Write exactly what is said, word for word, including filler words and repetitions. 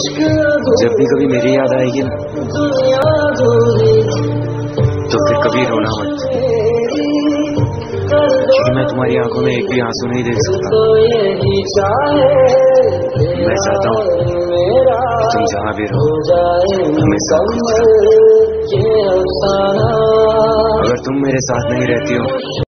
जब भी कभी मेरी याद आएगी ना तो फिर कभी रोना मत, क्योंकि मैं तुम्हारी आंखों में एक भी आंसू नहीं देख सकता। मैं चाहता हूँ तुम जहाँ भी रहो हमेशा खुश रहो। अगर तुम मेरे साथ नहीं रहती हो